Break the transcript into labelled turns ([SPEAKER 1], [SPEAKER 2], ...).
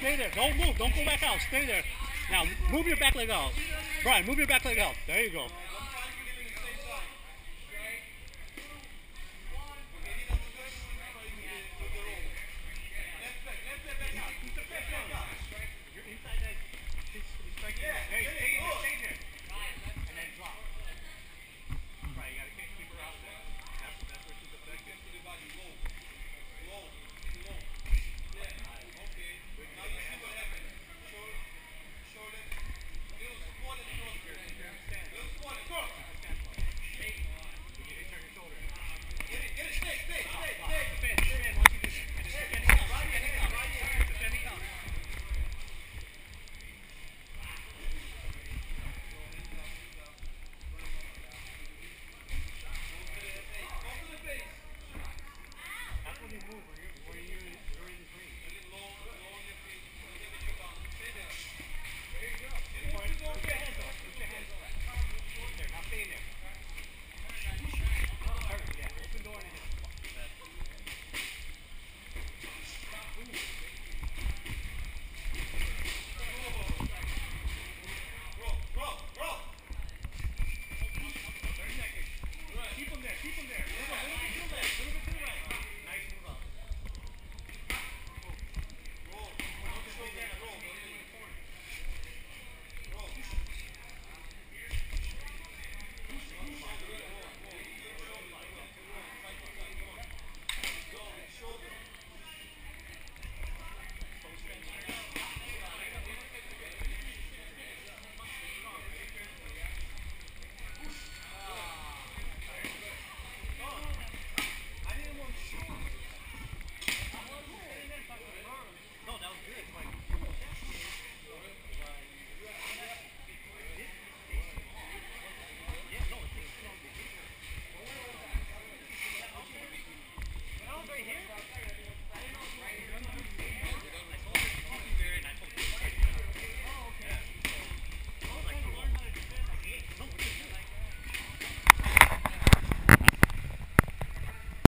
[SPEAKER 1] Stay there. Don't move. Don't go back out. Stay there. Now, move your back leg out. Brian, move your back leg out. There you go.